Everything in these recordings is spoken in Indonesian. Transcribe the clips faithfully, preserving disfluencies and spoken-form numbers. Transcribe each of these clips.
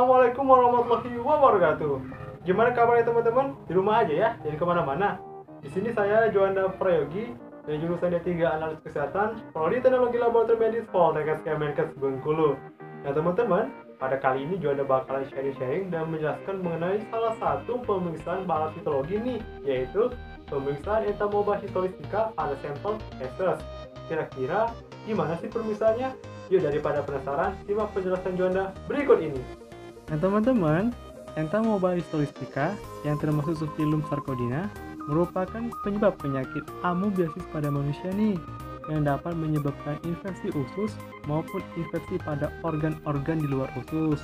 Assalamualaikum warahmatullahi wabarakatuh. Gimana kabarnya teman-teman? Di rumah aja ya, jangan kemana-mana. Di sini saya Juanda Prayogi dari jurusan D tiga Analis Kesehatan, Prodi Teknologi Laboratorium Medis Poltekkes Kemenkes Bengkulu. Nah teman-teman, pada kali ini Juanda bakalan sharing-sharing dan menjelaskan mengenai salah satu pemeriksaan parasitologi nih, yaitu pemeriksaan entamoeba histolytica pada sampel feses. Kira-kira gimana sih pemeriksaannya? Yuk, daripada penasaran, simak penjelasan Juanda berikut ini. Nah teman-teman, entamoeba histolytica yang termasuk subfilum Sarcodina merupakan penyebab penyakit amoebiasis pada manusia nih, yang dapat menyebabkan infeksi usus maupun infeksi pada organ-organ di luar usus.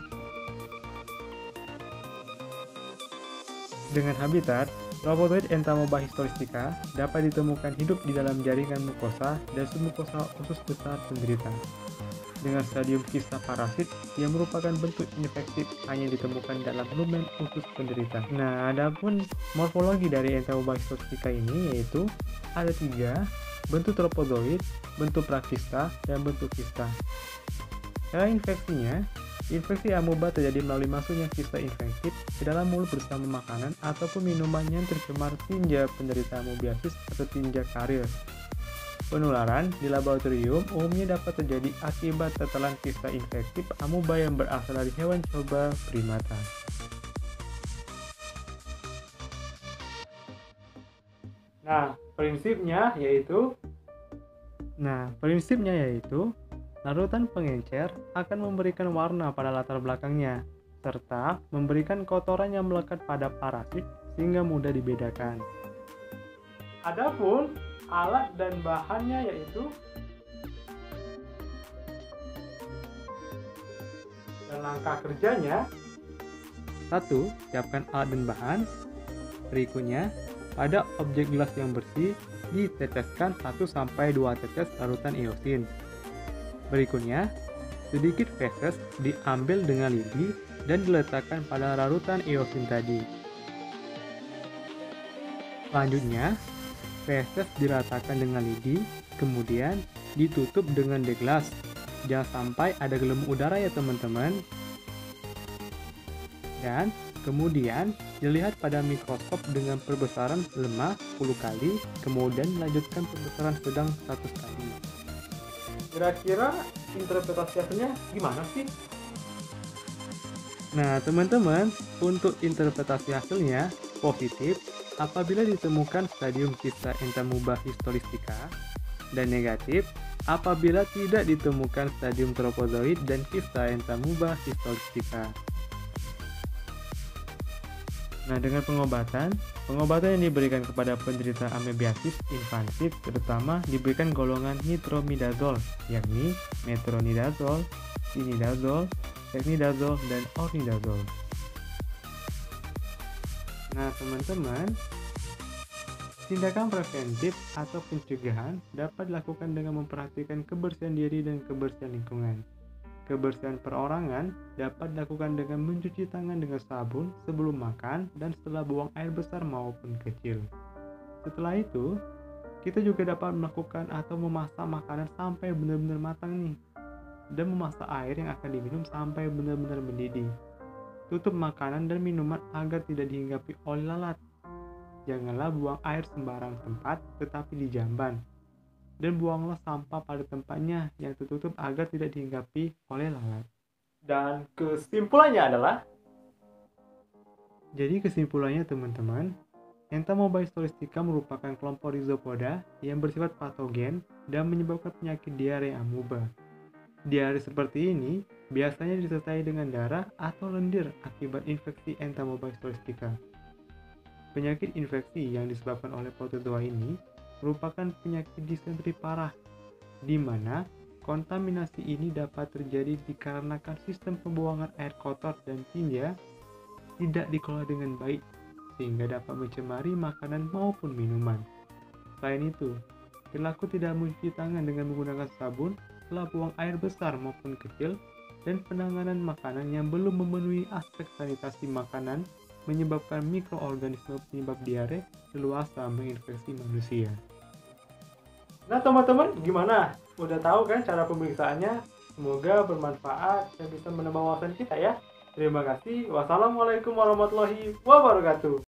Dengan habitat, Rhabdoid entamoeba histolytica dapat ditemukan hidup di dalam jaringan mukosa dan submukosa usus besar penderita. Dengan stadium kista parasit yang merupakan bentuk infektif hanya ditemukan dalam lumen usus penderita. Nah, adapun morfologi dari entamoeba histolytica ini yaitu ada tiga, bentuk tropozoid, bentuk prakista, dan bentuk kista. Cara infeksinya, infeksi amoeba terjadi melalui masuknya kista infektif ke dalam mulut bersama makanan ataupun minuman yang tercemar tinja penderita amoebiasis atau tinja karier. Penularan di laboratorium umumnya dapat terjadi akibat tetelan kista infektif amoeba yang berasal dari hewan coba primata. Nah, prinsipnya yaitu Nah, prinsipnya yaitu larutan pengencer akan memberikan warna pada latar belakangnya, serta memberikan kotoran yang melekat pada parasit sehingga mudah dibedakan. Adapun alat dan bahannya yaitu dan langkah kerjanya. Satu, siapkan alat dan bahan. Berikutnya, pada objek gelas yang bersih diteteskan satu sampai dua tetes larutan iosin. Berikutnya, sedikit feses diambil dengan lidi dan diletakkan pada larutan iosin tadi. Selanjutnya, feses diratakan dengan lidi, kemudian ditutup dengan deglas. Jangan sampai ada gelembung udara ya teman-teman. Dan kemudian dilihat pada mikroskop dengan perbesaran lemah sepuluh kali, kemudian dilanjutkan perbesaran sedang seratus kali. Kira-kira interpretasi hasilnya gimana sih? Nah teman-teman, untuk interpretasi hasilnya positif apabila ditemukan stadium kista entamoeba histolytica dan negatif apabila tidak ditemukan stadium tropozoid dan kista entamoeba histolytica. Nah, dengan pengobatan, pengobatan yang diberikan kepada penderita amoebiasis infantil terutama diberikan golongan nitronidazol, yakni metronidazol, tinidazol, dexnidazol, dan ornidazol. Nah, teman-teman, tindakan preventif atau pencegahan dapat dilakukan dengan memperhatikan kebersihan diri dan kebersihan lingkungan. Kebersihan perorangan dapat dilakukan dengan mencuci tangan dengan sabun sebelum makan dan setelah buang air besar maupun kecil. Setelah itu, kita juga dapat melakukan atau memasak makanan sampai benar-benar matang nih, dan memasak air yang akan diminum sampai benar-benar mendidih. Tutup makanan dan minuman agar tidak dihinggapi oleh lalat. Janganlah buang air sembarang tempat tetapi di jamban. Dan buanglah sampah pada tempatnya yang tertutup agar tidak dihinggapi oleh lalat. Dan kesimpulannya adalah, jadi kesimpulannya teman-teman, entamoeba histolytica merupakan kelompok rhizopoda yang bersifat patogen dan menyebabkan penyakit diare amoeba. Diare seperti ini biasanya disertai dengan darah atau lendir akibat infeksi entamoeba histolytica. Penyakit infeksi yang disebabkan oleh protozoa ini merupakan penyakit disentri parah, di mana kontaminasi ini dapat terjadi dikarenakan sistem pembuangan air kotor dan tinja tidak dikelola dengan baik, sehingga dapat mencemari makanan maupun minuman. Selain itu, perilaku tidak mencuci tangan dengan menggunakan sabun setelah buang air besar maupun kecil, dan penanganan makanan yang belum memenuhi aspek sanitasi makanan menyebabkan mikroorganisme penyebab diare leluasa menginfeksi manusia. Nah teman-teman, gimana? Udah tahu kan cara pemeriksaannya? Semoga bermanfaat dan bisa menambah wawasan kita ya. Terima kasih. Wassalamualaikum warahmatullahi wabarakatuh.